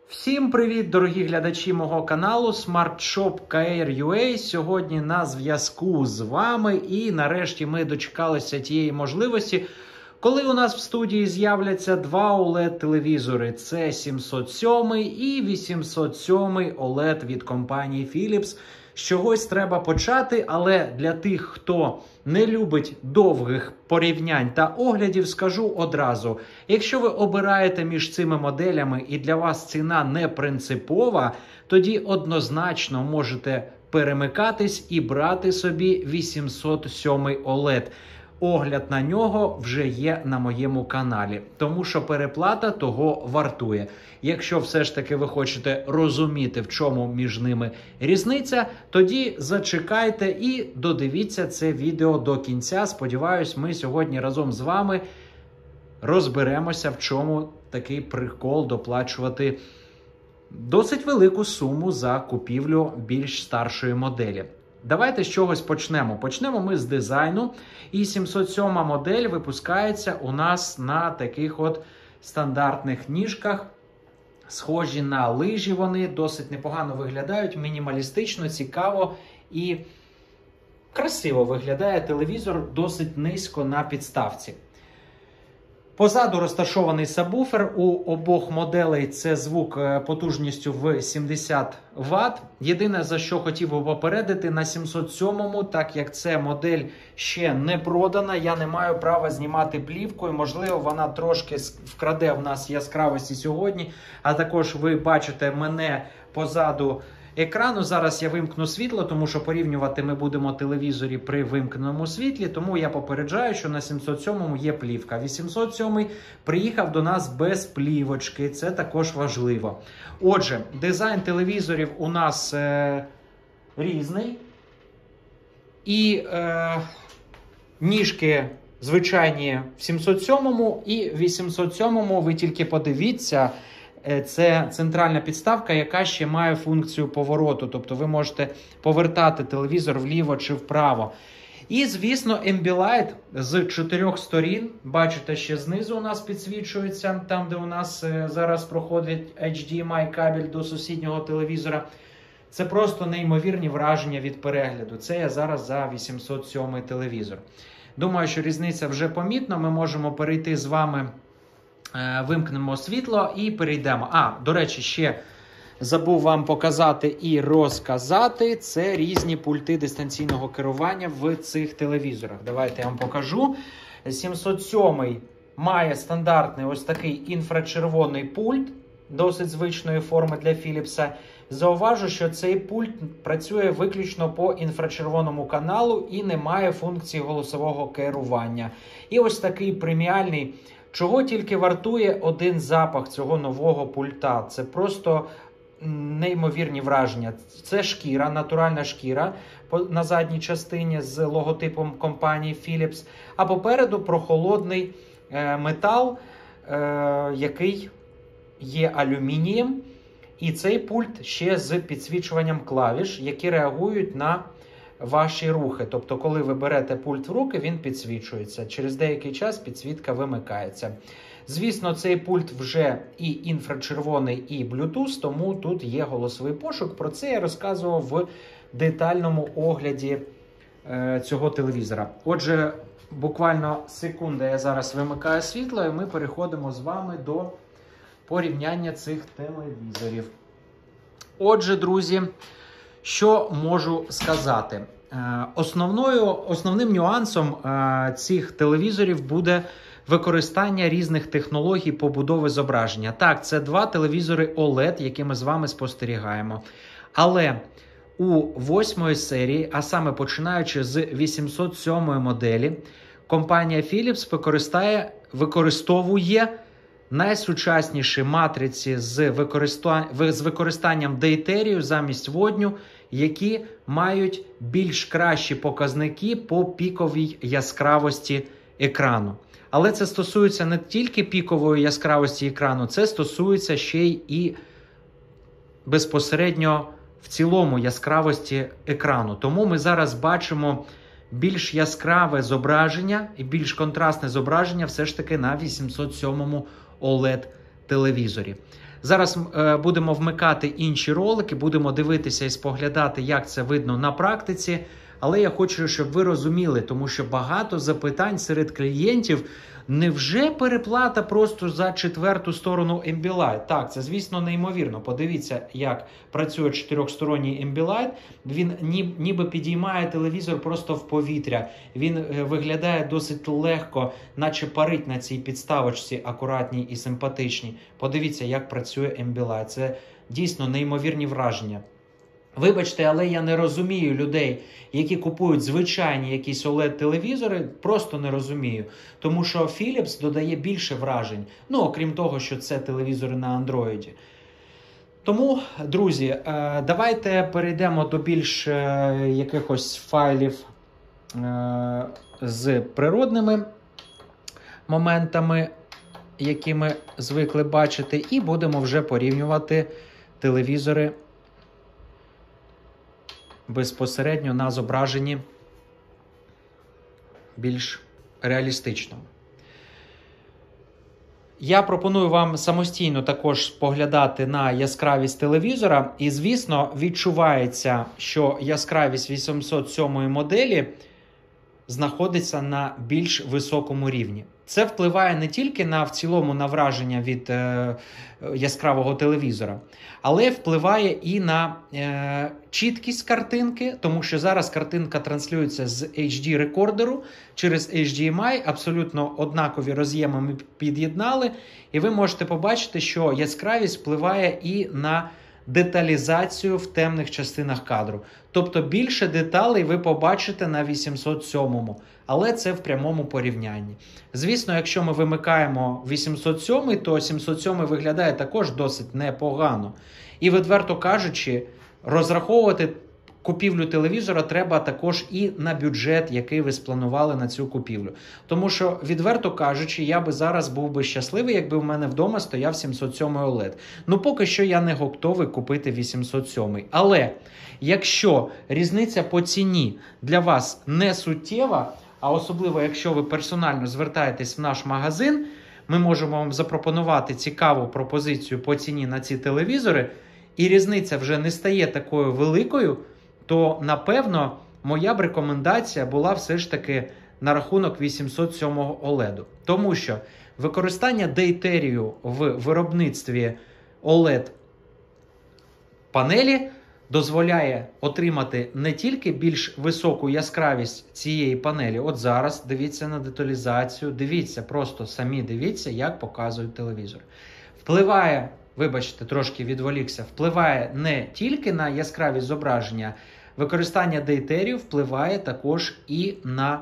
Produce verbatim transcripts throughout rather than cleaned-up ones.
Всім привіт, дорогі глядачі мого каналу Smart Shop кей ар ю ей. Сьогодні на зв'язку з вами і нарешті ми дочекалися тієї можливості, коли у нас в студії з'являться два о лед-телевізори. Це сімсот сьомий і вісімсот сьомий о лед від компанії Philips. З чогось треба почати, але для тих, хто не любить довгих порівнянь та оглядів, скажу одразу. Якщо ви обираєте між цими моделями і для вас ціна не принципова, тоді однозначно можете перемикатись і брати собі вісімсот сьомий о лед. Огляд на нього вже є на моєму каналі, тому що переплата того вартує. Якщо все ж таки ви хочете розуміти, в чому між ними різниця, тоді зачекайте і додивіться це відео до кінця. Сподіваюсь, ми сьогодні разом з вами розберемося, в чому такий прикол доплачувати досить велику суму за купівлю більш старшої моделі. Давайте з чогось почнемо. Почнемо ми з дизайну. І сімсот сьома модель випускається у нас на таких от стандартних ніжках. Схожі на лижі вони, досить непогано виглядають, мінімалістично, цікаво і красиво виглядає телевізор досить низько на підставці. Позаду розташований сабвуфер. У обох моделей це звук потужністю в сімдесят ватт. Єдине, за що хотів би попередити, на сімсот сьомому, так як це модель ще не продана, я не маю права знімати плівкою. Можливо, вона трошки вкраде в нас яскравості сьогодні. А також ви бачите мене позаду екрану. Зараз я вимкну світло, тому що порівнювати ми будемо телевізорі при вимкненому світлі, тому я попереджаю, що на сімсот сьомому є плівка. вісімсот сьомий приїхав до нас без плівочки, це також важливо. Отже, дизайн телевізорів у нас е, різний. І е, ніжки звичайні в сімсот сьомому і вісімсот сьомому, ви тільки подивіться, це центральна підставка, яка ще має функцію повороту. Тобто ви можете повертати телевізор вліво чи вправо. І, звісно, Ambilight з чотирьох сторін. Бачите, ще знизу у нас підсвічується, там, де у нас зараз проходить ейч ді ем ай кабель до сусіднього телевізора. Це просто неймовірні враження від перегляду. Це я зараз за вісімсот сьомий телевізор. Думаю, що різниця вже помітна. Ми можемо перейти з вами, вимкнемо світло і перейдемо. А, до речі, ще забув вам показати і розказати. Це різні пульти дистанційного керування в цих телевізорах. Давайте я вам покажу. сімсот сьомий має стандартний ось такий інфрачервоний пульт, досить звичної форми для Philips. Зауважу, що цей пульт працює виключно по інфрачервоному каналу і не має функції голосового керування. І ось такий преміальний. Чого тільки вартує один запах цього нового пульта. Це просто неймовірні враження. Це шкіра, натуральна шкіра на задній частині з логотипом компанії Philips. А попереду прохолодний е, метал, е, який є алюмінієм. І цей пульт ще з підсвічуванням клавіш, які реагують на ваші рухи. Тобто, коли ви берете пульт в руки, він підсвічується. Через деякий час підсвітка вимикається. Звісно, цей пульт вже і інфрачервоний, і Bluetooth, тому тут є голосовий пошук. Про це я розказував в детальному огляді е, цього телевізора. Отже, буквально секунда, я зараз вимикаю світло, і ми переходимо з вами до порівняння цих телевізорів. Отже, друзі, що можу сказати? Основною, основним нюансом е, цих телевізорів буде використання різних технологій побудови зображення. Так, це два телевізори о лед, які ми з вами спостерігаємо. Але у восьмої серії, а саме починаючи з вісімсот сьомої моделі, компанія Philips використає, використовує найсучасніші матриці з, використа... з використанням дейтерію замість водню, які мають більш кращі показники по піковій яскравості екрану. Але це стосується не тільки пікової яскравості екрану, це стосується ще й і безпосередньо в цілому яскравості екрану. Тому ми зараз бачимо більш яскраве зображення і більш контрастне зображення все ж таки на вісімсот сьомому о лед телевізорі. Зараз е, будемо вмикати інші ролики, будемо дивитися і споглядати, як це видно на практиці. Але я хочу, щоб ви розуміли, тому що багато запитань серед клієнтів, невже переплата просто за четверту сторону Ambilight? Так, це, звісно, неймовірно. Подивіться, як працює чотирьохсторонній Ambilight. Він ніби підіймає телевізор просто в повітря. Він виглядає досить легко, наче парить на цій підставочці, акуратній і симпатичній. Подивіться, як працює Ambilight. Це дійсно неймовірні враження. Вибачте, але я не розумію людей, які купують звичайні якісь о лед-телевізори, просто не розумію. Тому що Philips додає більше вражень, ну, окрім того, що це телевізори на андроїді. Тому, друзі, давайте перейдемо до більш якихось файлів з природними моментами, які ми звикли бачити, і будемо вже порівнювати телевізори безпосередньо на зображенні більш реалістично. Я пропоную вам самостійно також поглядати на яскравість телевізора. І, звісно, відчувається, що яскравість вісімсот сьомої моделі знаходиться на більш високому рівні. Це впливає не тільки на в цілому на враження від е, яскравого телевізора, але впливає і на е, чіткість картинки, тому що зараз картинка транслюється з ейч ді-рекордеру через ейч ді ем ай, абсолютно однакові роз'єми ми під'єднали, і ви можете побачити, що яскравість впливає і на деталізацію в темних частинах кадру. Тобто більше деталей ви побачите на вісімсот сьомому, але це в прямому порівнянні. Звісно, якщо ми вимикаємо вісімсот сьомий, то сімсот сьомий виглядає також досить непогано. І, відверто кажучи, розраховувати купівлю телевізора треба також і на бюджет, який ви спланували на цю купівлю. Тому що, відверто кажучи, я би зараз був би щасливий, якби в мене вдома стояв сімсот сьомий о лед. Ну, поки що я не готовий купити вісімсот сьомий. Але, якщо різниця по ціні для вас не суттєва, а особливо, якщо ви персонально звертаєтесь в наш магазин, ми можемо вам запропонувати цікаву пропозицію по ціні на ці телевізори, і різниця вже не стає такою великою, то, напевно, моя б рекомендація була все ж таки на рахунок вісімсот сьомого о леду. Тому що використання дейтерію в виробництві о лед-панелі дозволяє отримати не тільки більш високу яскравість цієї панелі. От зараз дивіться на деталізацію, дивіться, просто самі дивіться, як показують телевізор. Впливає, вибачте, трошки відволікся, впливає не тільки на яскравість зображення, використання дейтерію впливає також і на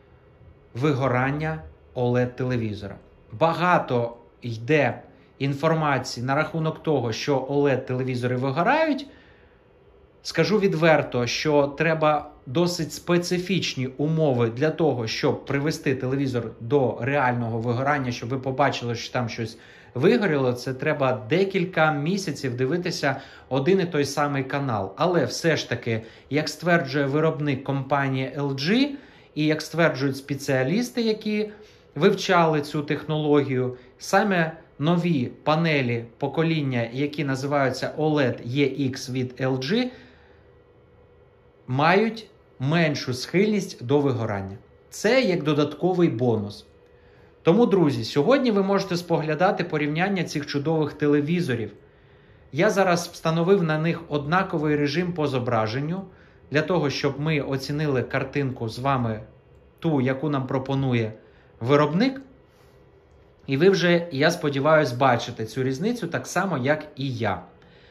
вигорання о лед-телевізора. Багато йде інформації на рахунок того, що о лед-телевізори вигорають. Скажу відверто, що треба досить специфічні умови для того, щоб привести телевізор до реального вигорання, щоб ви побачили, що там щось вигоріло. Це треба декілька місяців дивитися один і той самий канал. Але все ж таки, як стверджує виробник компанії ел джі, і як стверджують спеціалісти, які вивчали цю технологію, саме нові панелі покоління, які називаються о лед і ікс від ел джі, мають меншу схильність до вигорання. Це як додатковий бонус. Тому, друзі, сьогодні ви можете споглядати порівняння цих чудових телевізорів. Я зараз встановив на них однаковий режим по зображенню, для того, щоб ми оцінили картинку з вами, ту, яку нам пропонує виробник. І ви вже, я сподіваюся, бачите цю різницю так само, як і я.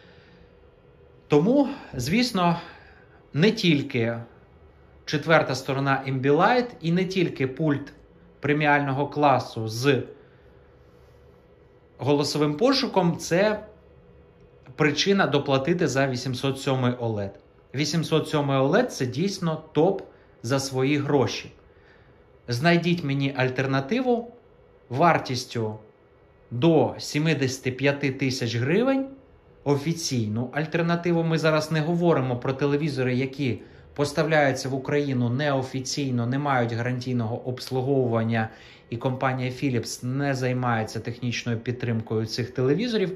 Тому, звісно, не тільки четверта сторона Ambilight і не тільки пульт преміального класу з голосовим пошуком – це причина доплатити за вісімсот сьомий о лед. вісімсот сьомий о лед – це дійсно топ за свої гроші. Знайдіть мені альтернативу вартістю до сімдесят п'ять тисяч гривень, офіційну альтернативу. Ми зараз не говоримо про телевізори, які поставляються в Україну неофіційно, не мають гарантійного обслуговування, і компанія Philips не займається технічною підтримкою цих телевізорів.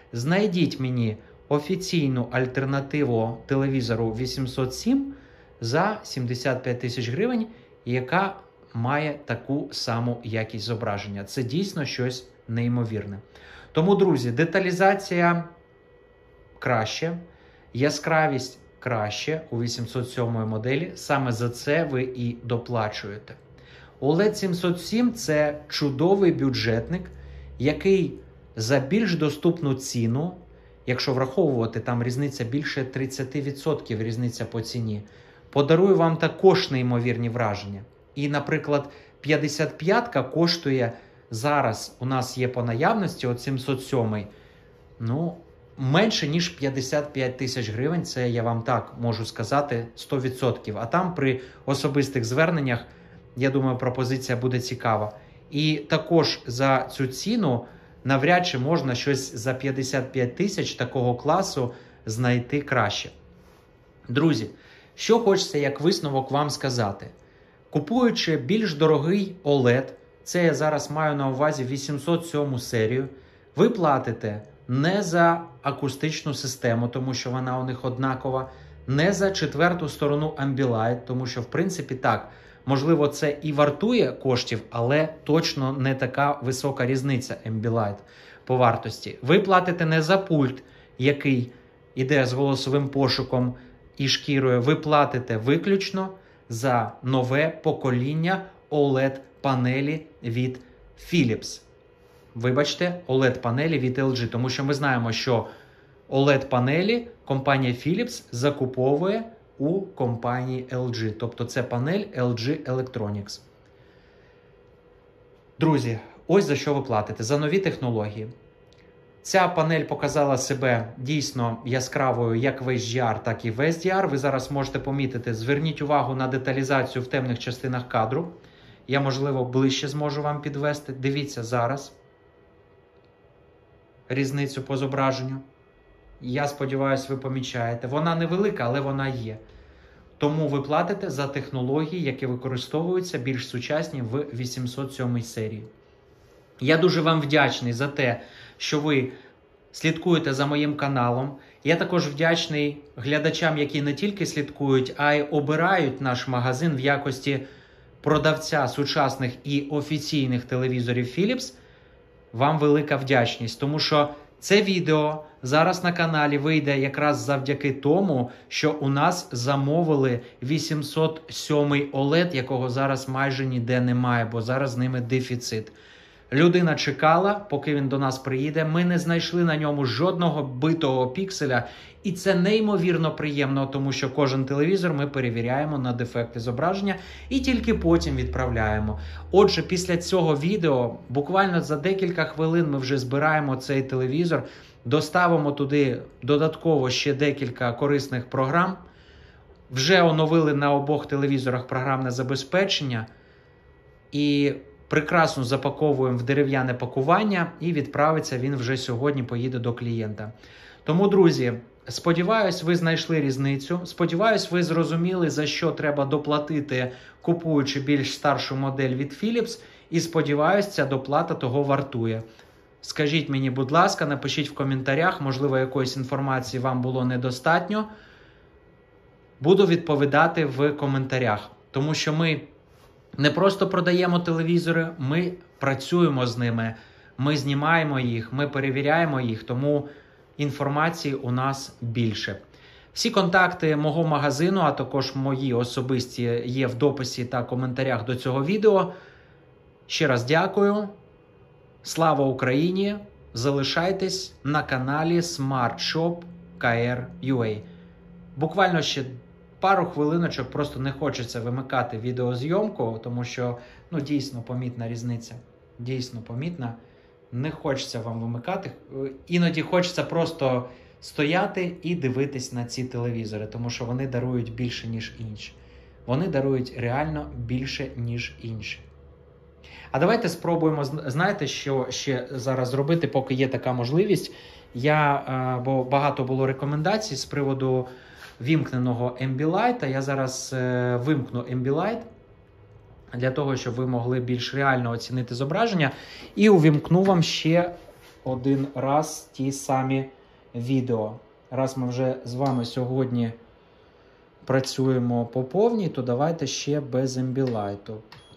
знайдіть мені офіційну альтернативу телевізору вісімсот сім за сімдесят п'ять тисяч гривень, яка має таку саму якість зображення. Це дійсно щось неймовірне. Тому, друзі, деталізація краще, яскравість краще у вісімсот сьомої моделі. Саме за це ви і доплачуєте. о лед сімсот сім – це чудовий бюджетник, який за більш доступну ціну, якщо враховувати, там різниця більше тридцять відсотків різниця по ціні, подарує вам також неймовірні враження. І, наприклад, п'ятдесят п'ятка коштує зараз, у нас є по наявності, от сімсот сьомий, ну, менше, ніж п'ятдесят п'ять тисяч гривень, це я вам так можу сказати, сто відсотків. А там при особистих зверненнях, я думаю, пропозиція буде цікава. І також за цю ціну навряд чи можна щось за п'ятдесят п'ять тисяч такого класу знайти краще. Друзі, що хочеться як висновок вам сказати. Купуючи більш дорогий о лед, це я зараз маю на увазі вісімсот сьому серію, ви платите не за акустичну систему, тому що вона у них однакова, не за четверту сторону Ambilight, тому що, в принципі, так, можливо, це і вартує коштів, але точно не така висока різниця Ambilight по вартості. Ви платите не за пульт, який іде з голосовим пошуком і шкірою, ви платите виключно за нове покоління о лед-панелі від Philips. Вибачте, о лед-панелі від ел джі, тому що ми знаємо, що о лед-панелі компанія Philips закуповує у компанії ел джі, тобто це панель ел джі Electronics. Друзі, ось за що ви платите, за нові технології. Ця панель показала себе дійсно яскравою як в ейч ді ар, так і в ес ді ар. Ви зараз можете помітити, зверніть увагу на деталізацію в темних частинах кадру. Я, можливо, ближче зможу вам підвести. Дивіться зараз різницю по зображенню. Я сподіваюся, ви помічаєте. Вона невелика, але вона є. Тому ви платите за технології, які використовуються більш сучасні в вісімсот сьомій серії. Я дуже вам вдячний за те, що ви слідкуєте за моїм каналом. Я також вдячний глядачам, які не тільки слідкують, а й обирають наш магазин в якості продавця сучасних і офіційних телевізорів Philips. Вам велика вдячність, тому що це відео зараз на каналі вийде якраз завдяки тому, що у нас замовили вісімсот сьомий о лед, якого зараз майже ніде немає, бо зараз з ними дефіцит. Людина чекала, поки він до нас приїде. Ми не знайшли на ньому жодного битого пікселя. І це неймовірно приємно, тому що кожен телевізор ми перевіряємо на дефекти зображення і тільки потім відправляємо. Отже, після цього відео, буквально за декілька хвилин ми вже збираємо цей телевізор, доставимо туди додатково ще декілька корисних програм. Вже оновили на обох телевізорах програмне забезпечення. І прекрасно запаковуємо в дерев'яне пакування і відправиться він вже сьогодні, поїде до клієнта. Тому, друзі, сподіваюсь, ви знайшли різницю. Сподіваюсь, ви зрозуміли, за що треба доплатити, купуючи більш старшу модель від Philips. І сподіваюсь, ця доплата того вартує. Скажіть мені, будь ласка, напишіть в коментарях, можливо, якоїсь інформації вам було недостатньо. Буду відповідати в коментарях, тому що ми не просто продаємо телевізори, ми працюємо з ними, ми знімаємо їх, ми перевіряємо їх, тому інформації у нас більше. Всі контакти мого магазину, а також мої особисті, є в дописі та коментарях до цього відео. Ще раз дякую. Слава Україні! Залишайтесь на каналі SmartShop кей ар ю ей. Буквально ще пару хвилиночок, просто не хочеться вимикати відеозйомку, тому що, ну, дійсно помітна різниця. Дійсно помітна. Не хочеться вам вимикати. Іноді хочеться просто стояти і дивитись на ці телевізори, тому що вони дарують більше, ніж інші. Вони дарують реально більше, ніж інші. А давайте спробуємо, знаєте, що ще зараз зробити, поки є така можливість. Я, бо багато було рекомендацій з приводу вімкненого Ambilight. Я зараз вимкну Ambilight для того, щоб ви могли більш реально оцінити зображення. І увімкну вам ще один раз ті самі відео. Раз ми вже з вами сьогодні працюємо по повній, то давайте ще без ембілайту.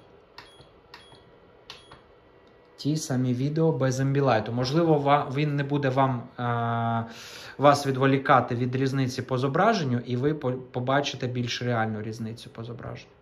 Ті самі відео без ембілайту. Можливо, він не буде вам, а, вас відволікати від різниці по зображенню, і ви побачите більш реальну різницю по зображенню.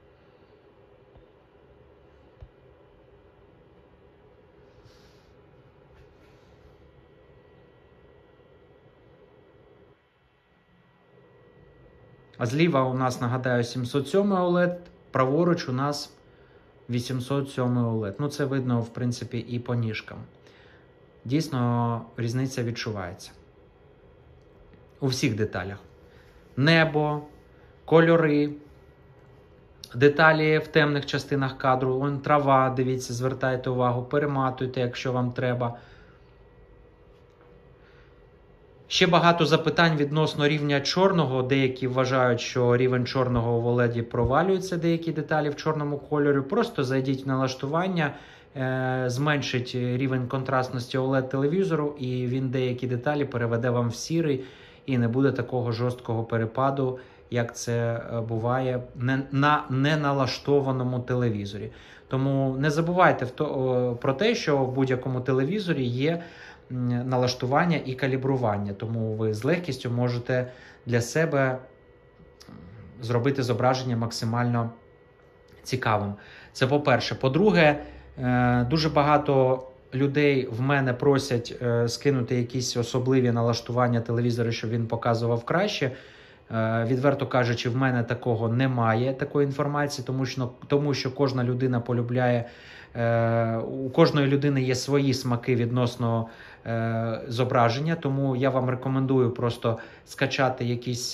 А зліва у нас, нагадаю, сімсот сьомий о лед, праворуч у нас вісімсот сьомий о лед. Ну, це видно, в принципі, і по ніжкам. Дійсно, різниця відчувається. У всіх деталях. Небо, кольори, деталі в темних частинах кадру, вон трава, дивіться, звертайте увагу, перематуйте, якщо вам треба. Ще багато запитань відносно рівня чорного. Деякі вважають, що рівень чорного в о леді провалюється, деякі деталі в чорному кольорі. Просто зайдіть в налаштування, е зменшить рівень контрастності о лед-телевізору, і він деякі деталі переведе вам в сірий, і не буде такого жорсткого перепаду, як це буває на неналаштованому телевізорі. Тому не забувайте про те, що в будь-якому телевізорі є налаштування і калібрування, тому ви з легкістю можете для себе зробити зображення максимально цікавим. Це по-перше. По-друге, дуже багато людей в мене просять скинути якісь особливі налаштування телевізора, щоб він показував краще. Відверто кажучи, в мене такого немає, такої інформації, тому що, тому що кожна людина полюбляє, у кожної людини є свої смаки відносно зображення, тому я вам рекомендую просто скачати якийсь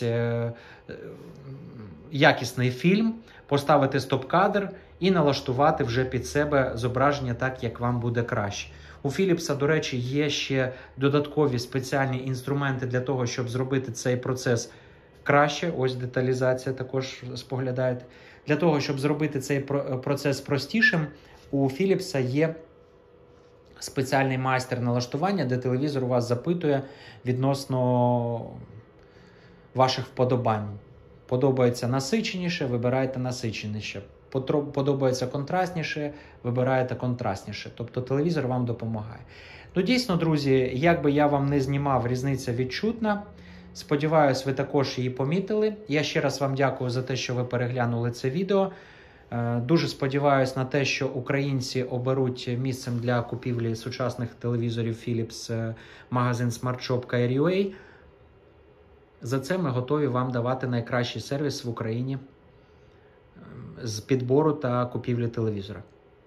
якісний фільм, поставити стоп-кадр і налаштувати вже під себе зображення так, як вам буде краще. У Philips, до речі, є ще додаткові спеціальні інструменти для того, щоб зробити цей процес краще. Ось деталізація також споглядаєте. Для того, щоб зробити цей процес простішим, у Philips є спеціальний майстер налаштування, де телевізор у вас запитує відносно ваших вподобань. Подобається насиченіше, вибираєте насиченіше. Подобається контрастніше, вибираєте контрастніше. Тобто телевізор вам допомагає. Ну, дійсно, друзі, як би я вам не знімав, різниця відчутна. Сподіваюсь, ви також її помітили. Я ще раз вам дякую за те, що ви переглянули це відео. Дуже сподіваюся на те, що українці оберуть місцем для купівлі сучасних телевізорів Philips магазин смартшоп.кей.ар.ю.а. За це ми готові вам давати найкращий сервіс в Україні з підбору та купівлі телевізора.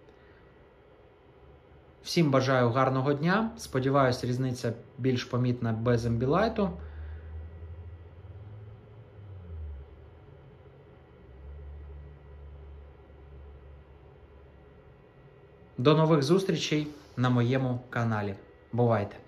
Всім бажаю гарного дня. Сподіваюсь, різниця більш помітна без ембілайту. До нових зустрічей на моєму каналі. Бувайте!